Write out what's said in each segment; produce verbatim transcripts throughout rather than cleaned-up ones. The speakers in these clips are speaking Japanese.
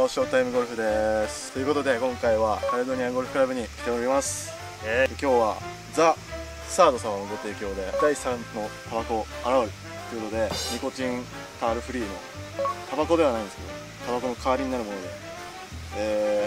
もショータイムゴルフです。ということで今回はカレドニアンゴルフクラブに来ております。えー、今日はザ・サード様のご提供でだいさんのタバコを洗うということで、ニコチンタールフリーのタバコではないんですけどタバコの代わりになるもので、え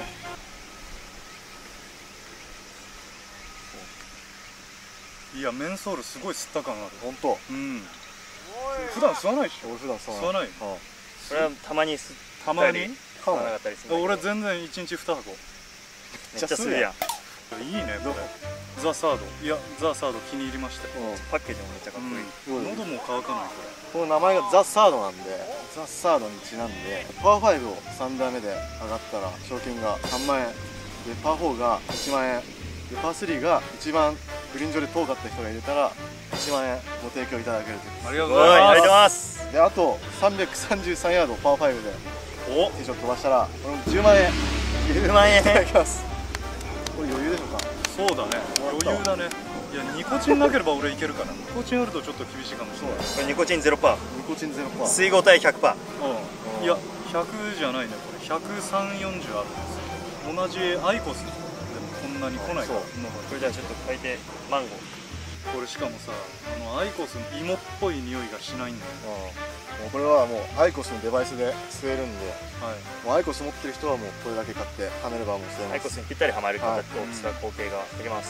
ー、いやメンソールすごい吸った感ある。 本当。 うん。普段吸わないでしょ。 俺普段吸わない。 吸わない。 これはたまに吸たまに吸わなかったりする。 俺全然いちにちに箱。 めっちゃ吸うやん。 いいねこれ。ザ・サード。いやザ・サード気に入りました。 パッケージもめっちゃかっこいい。 喉も乾かないこれ。この名前がザ・サードなんで、ザ・サードにちなんでパーファイブをさん打目で上がったら賞金がさんまんえんで、パーフォーがいちまんえんで、パースリーが一番グリーン上で遠かった人が入れたらいちまんえんご提供いただけるという。 ありがとうございます。 であとさんびゃくさんじゅうさんヤードパーファイブでおティーショット飛ばしたらこれもじゅうまんえんじゅうまんえんいただきます。これ余裕でしょうか。 そうだね、余裕だね。いやニコチンなければ俺いけるかな。ニコチンあるとちょっと厳しいかもしれない。 これニコチンゼロパー。 ニコチンゼロパー。 水合体ひゃくパー。 うん。いやひゃくじゃないねこれ。ひゃくさんじゅう、よんじゅうあるんですよ。同じアイコスでもこんなに来ないから。これじゃあちょっと書いてマンゴー。 これしかもさ、あのアイコスの芋っぽい匂いがしないんだよ。 もうこれはもうアイコスのデバイスで吸えるんで、 はい、 もうアイコス持ってる人はもうこれだけ買ってはめればもう吸えます。 アイコスにぴったりはまる形と大きさ口径ができます。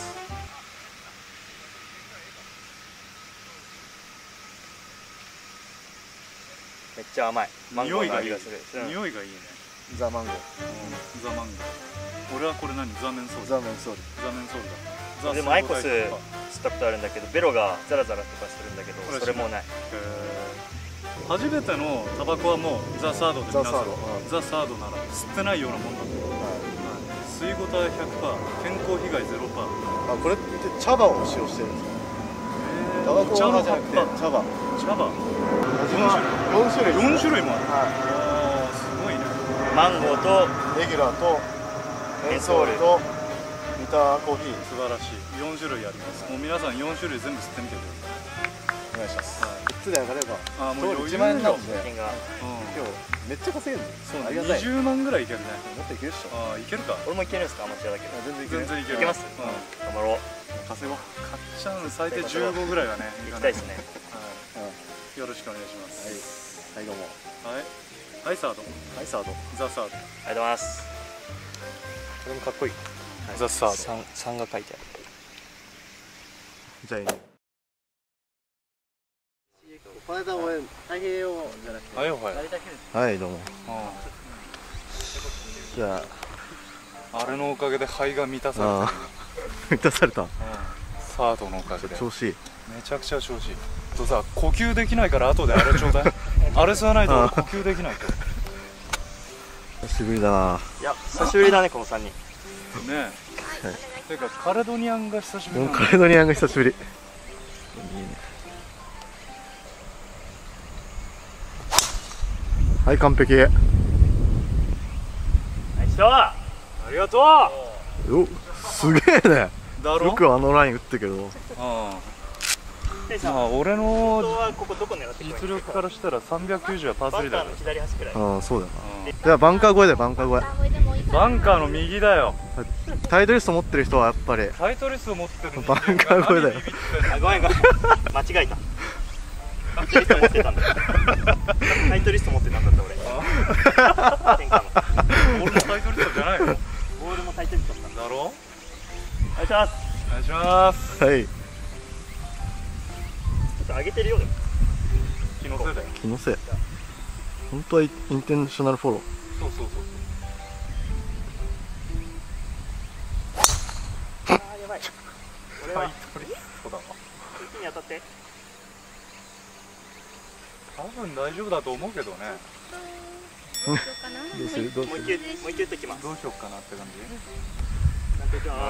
めっちゃ甘い。 匂いがいい。 する。 匂いがいいね。 ザ・マンゴー。 ザ・マンゴー。俺はこれ何？ザ・メンソール。 ザ・メンソール。 ザ・メンソールだ。 でもアイコス吸ったことあるんだけど、ベロがザラザラとかするんだけど、それもない。 初めてのタバコはもうザ・サードで皆さんザ・サードなら吸ってないようなもんだと。吸い応えひゃくパー、健康被害ゼロパー。 あ、これって茶葉を使用してるんですか。タバコじゃなくて茶葉。 茶葉。 よん種類。 よん種類もある。ああ、すごいね。 マンゴーとレギュラーとメンソールとビターコーヒー。 素晴らしい。よん種類あります。もう皆さんよん種類全部吸ってみてください。 お願いします。いっつで上がればああ、もういちまんえんなんで今日今めっちゃ稼げるんで。 そう、にじゅうまんぐらいいけるね。 もっといけるっしょ。 ああ、いけるか。俺もいけるんですか、アマチュアだけど。 全然いける。 全然いける。 いけます。頑張ろう。 稼ごう。 買っちゃうの最低じゅうごぐらいはね。 行きたいですね。 よろしくお願いします。 はい、どうも。 はい。はい、サード。 はい、サード。 ザ・サード。ありがとうございます。 これもかっこいい。ザ・サード。 三、三が書いてある。 じゃあいいね。この間俺太平洋じゃなくて。 はいはい。 はい、どうも。じゃあ。あれのおかげで肺が満たされた。満たされた。 サードのおかげで。 調子いい。 めちゃくちゃ調子いい。とさ、呼吸できないから後であれちょうだい。あれ吸わないと呼吸できないと。 久しぶりだな。 いや、久しぶりだねこの三人。 ねえ。てかカレドニアンが久しぶり。 カレドニアンが久しぶり。いいね。はい、完璧。 ナイスショット。ありがとう。 お、すげえね。 だろ。 よくあのライン打ってけど。 ああ、俺の実力からしたらさんびゃくきゅうじゅうはパースリーだよ。 ああ、そうだな。じゃあバンカー越えでバンカー越え。バンカーの右だよ。 タイトリスト持ってる人はやっぱりタイトリスト持ってるバンカー越えだよ。 あ、ごめんごめん、間違えた。タイトリスト持ってたんだ。タイトリスト持ってたんだって俺。 ボールもタイトリストじゃないの？ ボールもタイトリストだろ？ お願いします。 お願いします。 はい。 上げてるようでも気のせいだよ。 気のせい。本当はインテンショナルフォロー。 そうそうそうそう。ああ、やばい。これはそうだわ。 一気に当たって。 多分大丈夫だと思うけどね。 どうする？どうする？ もう一球もう一球ときます。 どうしよっかなって感じ。 なんていうか。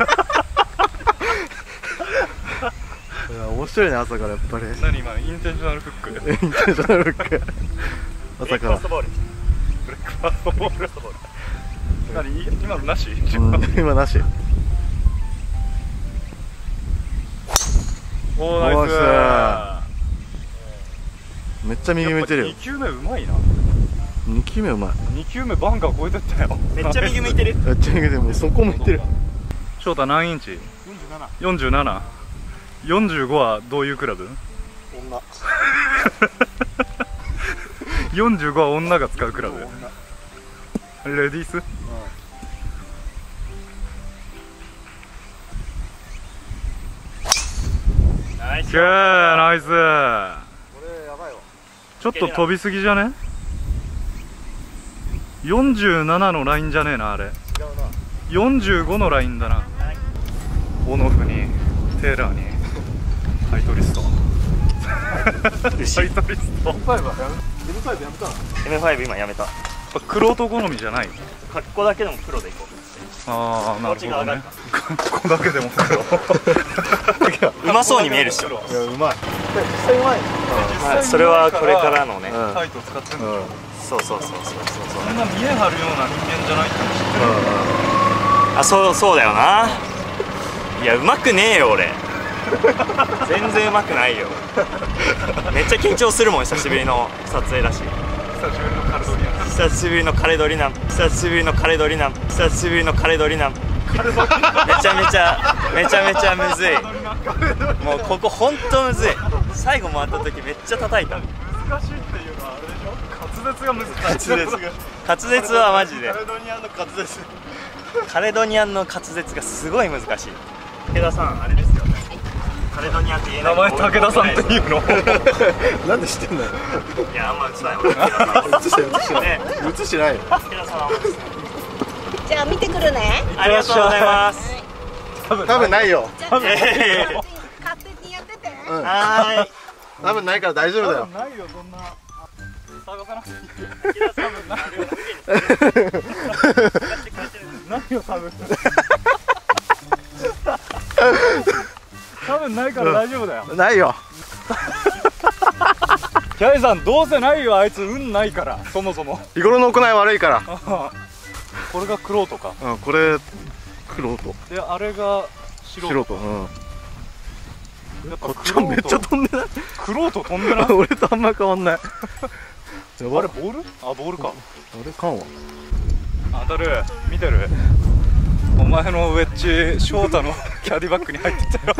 いや、面白いね、朝からやっぱり。 何今、インテンショナルフック。 インテンショナルフック。朝から。 ブレックファーストボール。 ブレックファーストボール。何今のなし？ 今なし。 おー、ナイス。 めっちゃ右向いてるよ。 に球目うまいな。 にきゅうめうまい。 にきゅうめバンカー超えてったよ。 めっちゃ右向いてる。 めっちゃ右でもそこ向いてる。 翔太何インチ？ よんじゅうなな。 よんじゅうなな。よんじゅうごはどういうクラブ？ 女。 よんじゅうごは女が使うクラブ。レディース？ ナイス。 ナイス。 これやばいわ。 ちょっと飛びすぎじゃね？よんじゅうななのラインじゃねえなあれ。 違うな。 よんじゅうごのラインだな。オノフにテーラーにハイトリスト。ハイトリスト。 エムファイブはやめ、エムファイブやめたの？ エムファイブ 今やめた。 クロート好みじゃない。 格好だけでも黒でいこう。 ああ、なるほどね。ここだけでも黒。 うまそうに見えるっしょ。 いや、うまい。実際うまい。 はい、それはこれからのね。 タイト使ってんの。 そうそうそうそうそう。 そんな見え張るような人間じゃないっての知ってる。 あ、そうそうだよな。いや、うまくねえよ俺。全然うまくないよ。めっちゃ緊張するもん、久しぶりの撮影だし。 久しぶりのカレドリアン。 久しぶりのカレドリナン。久しぶりのカレドリナン。久しぶりのカレドリナン。めちゃめちゃめちゃめちゃむずい。もうここほんとむずい。最後回った時めっちゃ叩いた。 難しいっていうのはあれでしょ。滑舌が難しい。 滑舌滑舌はマジで。 カレドニアンの滑舌。 カレドニアンの滑舌がすごい難しい。武田さんあれですよね。カレドニアって言えない。 名前武田さんっていうの。 なんで知ってんのよ。 いや、あんま映さない。俺武田さん映してる映してる。 ね、 映してないよ。 武田さんはあんま映さない。 じゃあ見てくるね。 ありがとうございます。 多分ないよ。 じゃあいやいやいや勝手にやってて。 うん。 はーい。 多分ないから大丈夫だよ。 ないよそんな。探さなくていい。 武田さんも何を何を多分。多分ないから大丈夫だよ。 ないよ。 キャイさんどうせないよ、あいつ運ないからそもそも。 日頃の行い悪いから。 これがクロートか。 うん、これクロート。 であれが素人。 素人。うん。 やっぱこっちはめっちゃ飛んでない。 クロート飛んでない。 俺とあんま変わんない。やばあれボール？あ、ボールか。 あれかんわ。 当たる。見てる。お前のウェッジ翔太のキャディバッグに入ってたよ。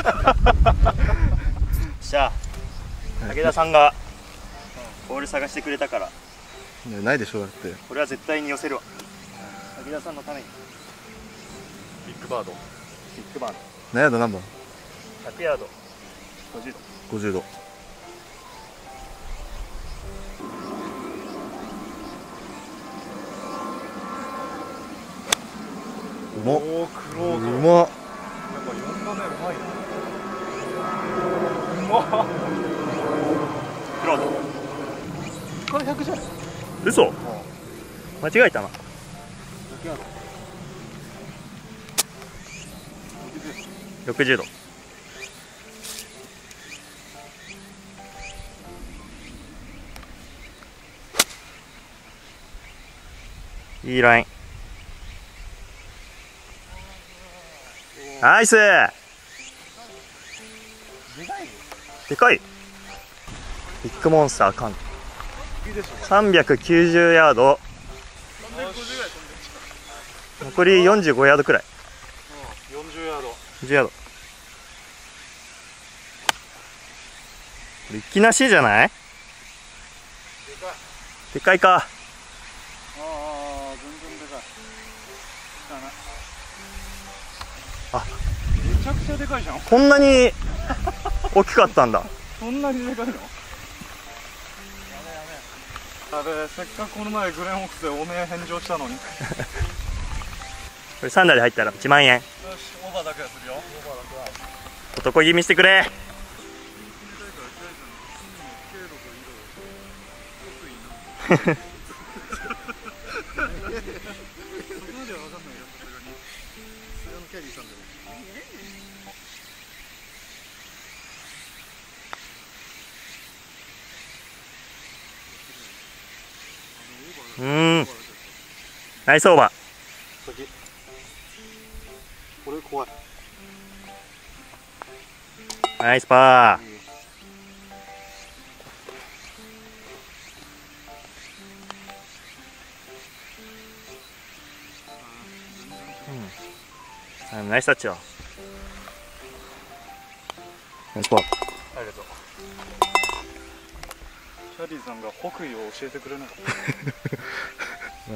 じゃあ武田さんがボール探してくれたから、 ね、ないでしょだって。 これは絶対に寄せるわ。武田さんのためにビッグバード。 ビッグバーン何ヤード何番？ ひゃくヤードごじゅうど。 ごじゅうど。うまっ。 おお、クロート。 うまっ。 やっぱよんばんめうまいな。うまっ。 クロート。 これひゃくじゃない？ 嘘？間違えたな。ろくじゅうど。いいライン。ナイス。でかい。ビッグモンスター缶。さんびゃくきゅうじゅうヤード。残りよんじゅうごヤードくらい。 よんじゅうヤード。 じゅうヤード。いきなしじゃない？でかいか。 ああ、全然でかい。 あ、 めちゃくちゃでかいじゃん。 こんなに大きかったんだ。 そんなにでかいの？あれ、せっかくこの前グレンオークスでおめえ返上したのに。よし、 これさんだいで入ったらいちまんえん。 オーバーだけはするよ。 男気見してくれ。うーん、ナイスオーバー。 これ怖い。 ナイスパー。 うん、ナイスタッチよ。 ナイスパー。 ありがとう。キャディーさんが北緯を教えてくれなかった。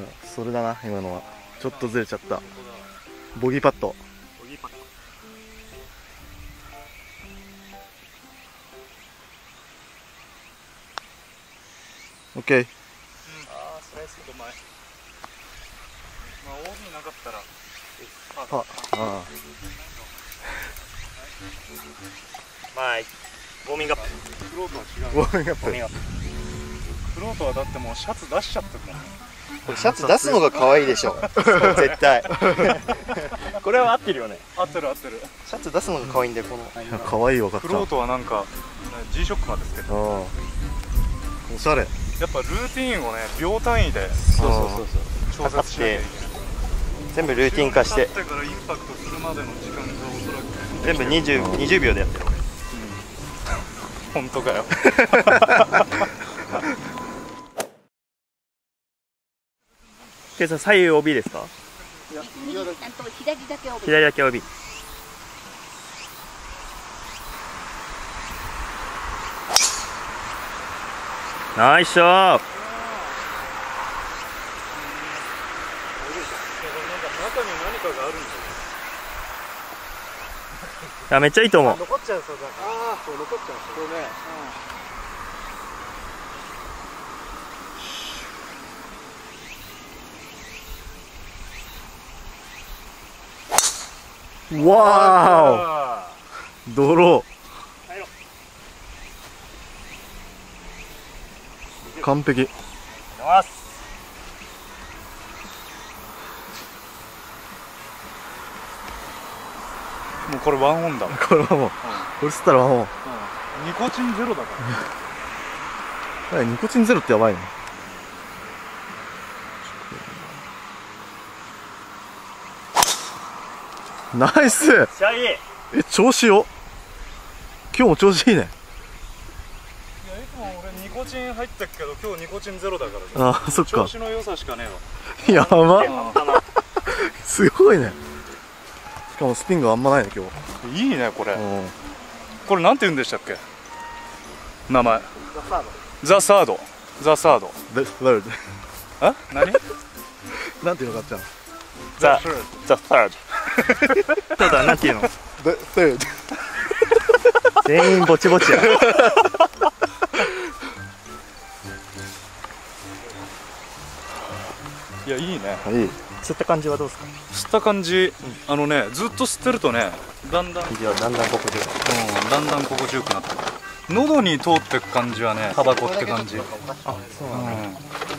うん、それだな、今のは。ちょっとずれちゃった。ボギーパット。 ボギーパット。 オッケー。 ああ、スライスうまい。まあ、オービーなかったら。 パー。ああ。 まあ、ウォーミングアップ。 フロートは違う。 ウォーミングアップ。 ウォーミングアップ。 フロートはだってもうシャツ出しちゃってるもん。 これシャツ出すのが可愛いでしょ絶対これは合ってるよね。 合ってる合ってる。 シャツ出すのが可愛いんだよこの可愛いわ、かっちゃん。 フロートはなんか G ショックまでつけて。 ああ。おしゃれ。 やっぱルーティンをね、秒単位でそうそうそうそう調節しなきゃいけない。 全部ルーティン化して立ってからインパクトするまでの時間がおそらく全部にじゅう、にじゅうびょうでやってる。 本当かよ。 ケイさん、左右 オービー ですか？ 右ちゃんと左だけを。 左だけ オービー。ナイスショット。 なんか中に何かがあるんだよ。 いや、めっちゃいいと思う。 残っちゃうそうだ。ああ、そう残っちゃう。これね。 わーお、ドロー。完璧。 もうこれワンオンだ。 これはもう、これ吸ったらもう、 ニコチンゼロだかはい、ニコチンゼロってやばいね。ナイス。 めっちゃいい。 え、調子よ。今日も調子いいね。 ら。いや、いつも俺ニコチン入ってっけど、今日ニコチンゼロだからさ。 あ、そっか。 調子の良さしかねえわ。 やば。 あすごいね。しかもスピンがあんまないね、今日。 いいねこれ。 うん。 これなんて言うんでしたっけ、名前。ザ・サード。ザ・サード。 で、誰で。 あ、何？ なんていうのかっちゃん。 ザ・ザ・サード。ただ、なんていうの？ で、third。 全員ぼちぼちや。 いや、いいね。 いい。 吸った感じはどうですか？ 吸った感じ、あのね、ずっと吸ってるとね、だんだん、うん、 いや、だんだん心地よく。 だんだん心地よくなってくる。喉に通ってく感じはね、タバコって感じ。 あ、そうなんだ。 うん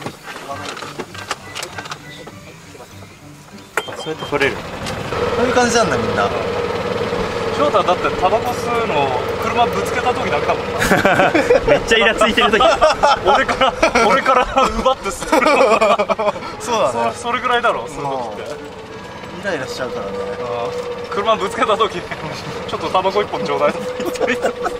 そうやって取れる。 こういう感じなんだみんな。 翔太だってタバコ吸うの車ぶつけた時だけだもんな。 めっちゃイラついてる時。 俺から俺から奪って吸ってるのがそうだね。 そそれぐらいだろ、吸う時って。 イライラしちゃうからね。 あー車ぶつけた時ちょっとタバコ一本ちょうだいって言ったり。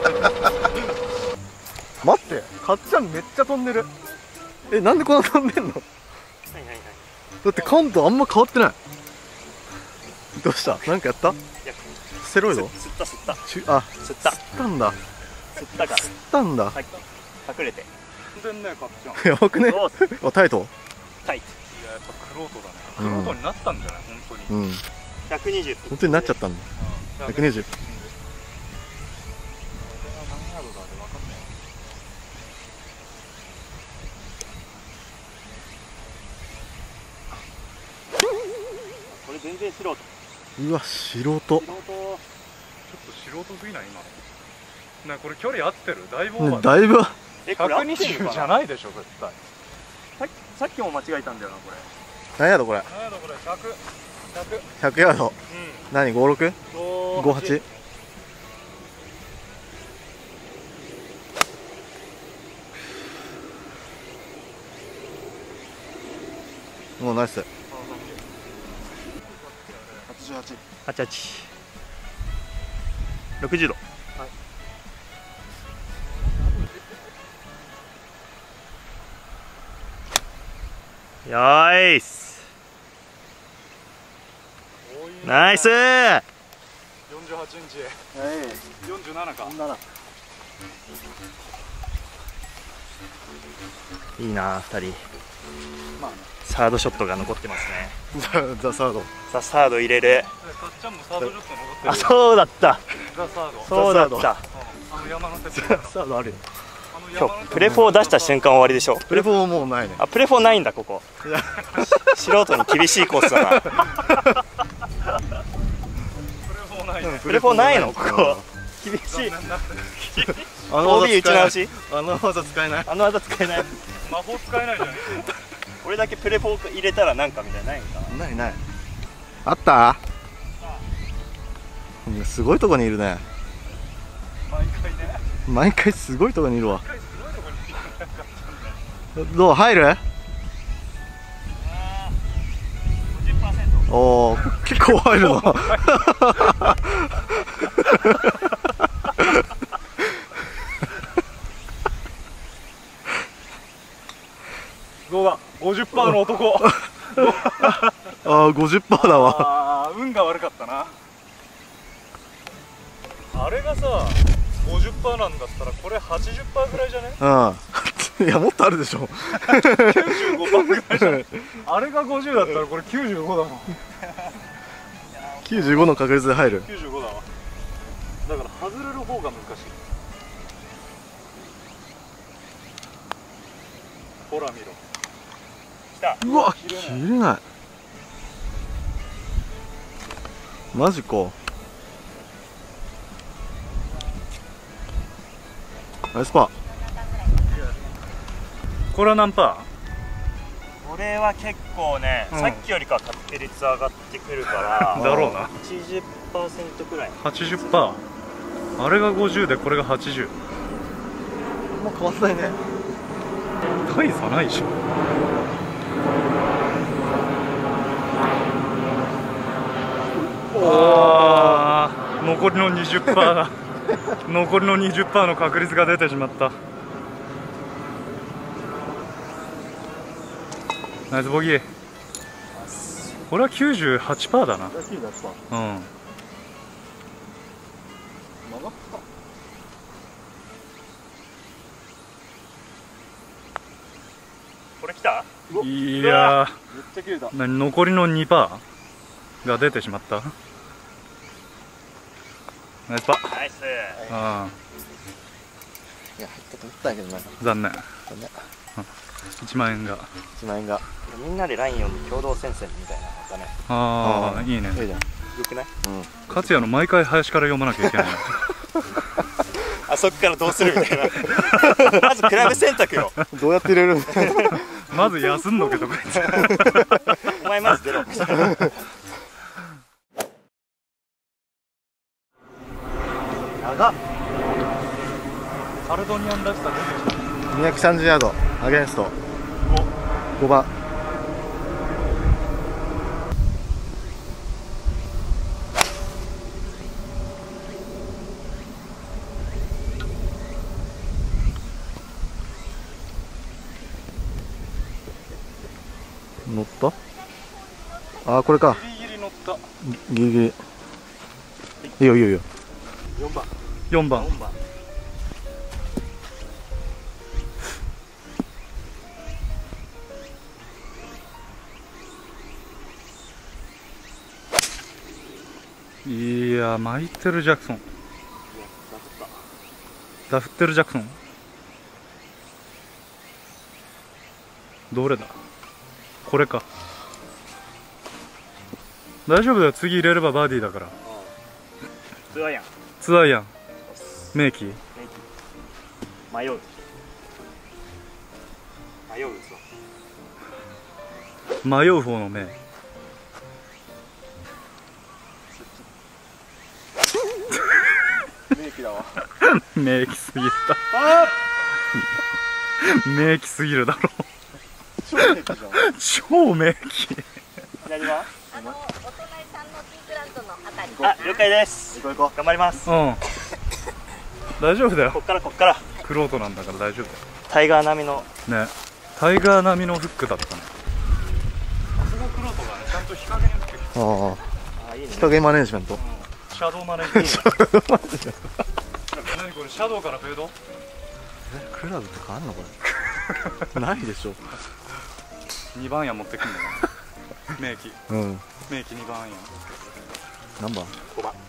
待って、かっちゃんめっちゃ飛んでる。え、なんでこんな飛んでんの？だってカウントあんま変わってない。どうした？なんかやった？ステロイド？ 吸った吸ったちゅあ、 吸った吸ったんだ。 吸ったから吸ったんだ。 さっき隠れてでんね、かっちゃん。いやばくね？ そうあ、タイト？ タイトや、やっぱクロートだね。クロートになったんじゃない、本当に。 うん。 ひゃくにじゅう。 本当になっちゃったんだ。ひゃくにじゅう。 これ全然素人。 うわ、素人。 素人。 ちょっと素人すぎない今の。ね、これ距離合ってる？だいぶオーね、 バーだ。 だいぶ。 え、これ合ってんのかな？ ひゃくにじゅうじゃないでしょ絶対。 さっきさっきも間違えたんだよなこれ。 何ヤードこれ？ 何やだこれ、ひゃく、ひゃく。 ひゃくヤード。 う何？ご、ろく？ ん。 ご、はち？もうナイス。はちじゅうはち。 はちじゅうはち。ろくじゅうど。よーいっす。 ナイスー。 よんじゅうはちインチ、よんじゅうななか。 いいなふたり。 まあね、 サードショットが残ってますね。 ザ・サード。 ザ・サード入れる。 かっちゃんもサードショット残ってる。 あ、そうだった。 ザ・サード。 そうだった。 あの山の鉄。 サードあるよ。 今日プレフォー出した瞬間終わりでしょ。 プレフォーもうないね。 あ、プレフォーないんだここ。素人に厳しいコースだな。プレフォーないのここ。厳しい。 あのオービー 打ち直し。 あの技使えない。 あの技使えない。 魔法使えないじゃん。 俺だけプレフォー入れたらなんかみたいなないんかな。 ないない。あった。すごいとこにいるね。 毎回ね。 毎回すごいとこにいるわ。どう入る？おお、結構入るな。 どうだ、ごじゅっパーセント の男。 ああ、ごじゅっパーセント だわ。 ああ、運が悪かったな。あれがさ、ごじゅっパーセント なんだったらこれ はちじゅっパーセント ぐらいじゃね？ うん。いや、もっとあるでしょ。 きゅうじゅうごパーセント ぐらいじゃね？あれがごじゅうだったらこれきゅうじゅうごだもん。 きゅうじゅうごの確率で入る。 きゅうじゅうごだわ。だから外れる方が難しい。ほら見ろ。 来た。 うわ、切れない。マジか。ナイスパー。 これは何パー？ これは結構ね、 うん、 さっきよりかは確率上がってくるからだろうな。 はちじゅっパーセント くらい。 はちじゅっパーセント。あれがごじゅうでこれがはちじゅう。 もう変わんないね。 大差ないでしょ。ああ、残りの にじゅっパーセント だ。残りの にじゅっパーセント の確率が出てしまった。ナイスボギー。これは きゅうじゅうはちパーセント だな。うん。 これ来た？ いやー、何残りの にパーセント が出てしまった。ナイスパー。 ナイス。 あいや、入ったと思ったんやけどな。 残念。 残念。 いちまん円が。 いちまん円が。 みんなでライン読んで共同戦線みたいなのだね。 ああ、いいね。 いいじゃん。 よくない？ うん。 勝也の毎回林から読まなきゃいけない。 あそこからどうするみたいな。まずクラブ選択よ。 どうやって入れる？ まず休んどけとか言って。 お前まず出ろ。 長っ。 カルドニアンらしさ出てきた。 にひゃくさんじゅうヤードアゲンストごばん。乗った？ああ、これか。 ギリギリ乗った。 ギリギリ。いいよいいよいいよ。 よんばん。よんばん。いや、マイケル・ジャクソン。ダフってるジャクソン。どれだ？これか。大丈夫だよ、次入れればバーディーだから。 ツアーやん。 ツアーやん。名機。 迷う。迷うぞ。 迷う方の名。 名機だわ。 名機すぎるだ。名機すぎるだろ。 超名機じゃん。 超名機。 左は？ あのお隣さんのティークランドのあたり。 あ、了解です。 行こう行こ頑張ります。 うん。大丈夫だよ。 こっからこっから。 クロートなんだから大丈夫だよ。 タイガー並みの。 ね。タイガー並みのフックだったね。さすがクロートがね、ちゃんと日陰に打ってる。 う。ああ、い日陰マネージメント、 シャドウマネージメント何これ、シャドウからフェード。 え、クラブとかあんのこれないでしょ。 にばんや持ってくんだな名機。 うん名機にばんや何番？ ごばん。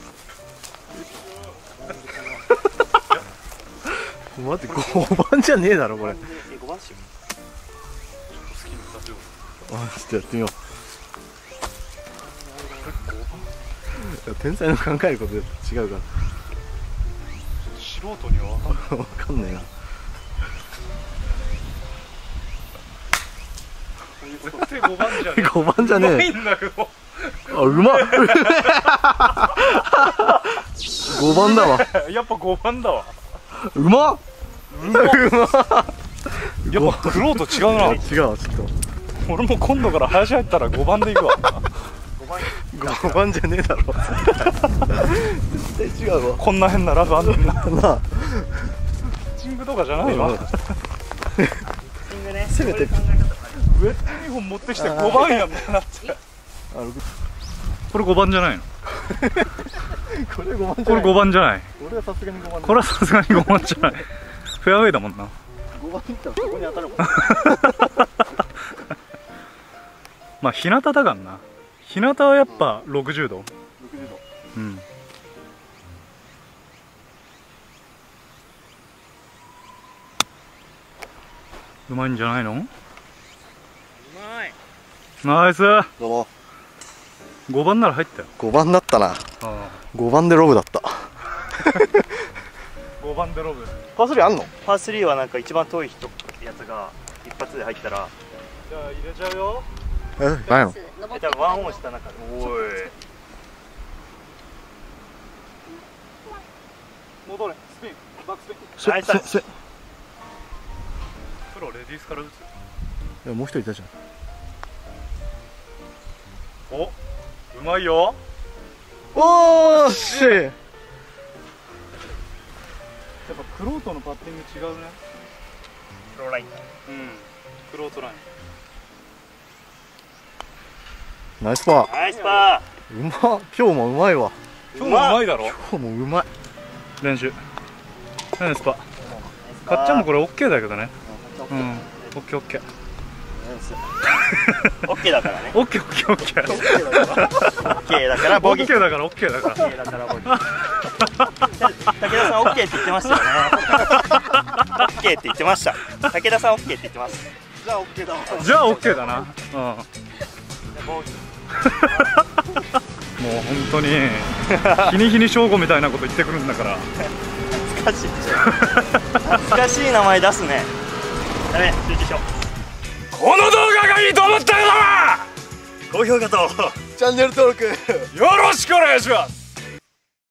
待って、ごばんじゃねえだろこれ。 え、ごばんしよ好きにさせよう。 あ、ちょっとやってみよう。いや天才の考えること違うか素人には分かんないら。わかんないな。 絶対ごばんじゃねえ。 ごばんじゃねえ。 うまいんだけど。 あ、うまっ。ごばんだわ。 やっぱごばんだわ。 うまっ。 うまっ。やっぱクローと違うな。 違う、ちょっと。 俺も今度から林入ったらごばんでいくわ。 ごばんじゃねえだろ。絶対違うわ。 こんな変なラブあんねんな。 なあ。 ピッチングとかじゃないわ。 せめて。 ウェットにほん持ってきてごばんやんなって。これごばんじゃないの？ これごばんじゃない。 これごばんじゃない。 俺はさすがにごばん。 これはさすがにごばんじゃない。フェアウェイだもんな。 ごばんいったらそこに当たるもん。 まあ日向だからな。日向はやっぱろくじゅうど。 ろくじゅうど。 うん。うまいんじゃないの？うまい。ナイス。 どうも。 ごばんなら入ったよ。 ごばんだったな。 ああ。 ごばんでロブだった。 ごばんでロブ。 パースリーあんの？ パースリーはなんか一番遠い人やつが一発で入ったら、 じゃあ入れちゃうよ。 え、ないの？ え、多分ワンオンした中で。おい。 戻れ。スピン。バックスピン。 ナイスナイス。 プロレディースから打つ。 いや、もう一人いたじゃん。 お、うまいよ。 おーし。 やっぱクロートのパッティング違うね。 プロライン。 うん。クロートライン。 ナイスパー。 ナイスパうまっ。今日もうまいわ。 今日もうまいだろ。 今日もうまい。 練習。ナイスパー。かっちゃんもこれオッケーだけどね。うん。オッケーオッケー。 ー。オッケーだからね。 オッケーオッケーオッケー。 オッケーだからボギー。 オッケーだからオッケーだから。 オッケーだからボギー。武田さんオッケーって言ってましたよね。オッケーって言ってました。武田さんオッケーって言ってます。 じゃあオッケーだわ。 じゃあオッケーだな。うん。 ボギー。 もう本当に日に日に正吾みたいなこと言ってくるんだから。 懐かしい。懐かしい名前出すね。ダメ、集中しよう。 この動画がいいと思った方は高評価とチャンネル登録よろしくお願いします。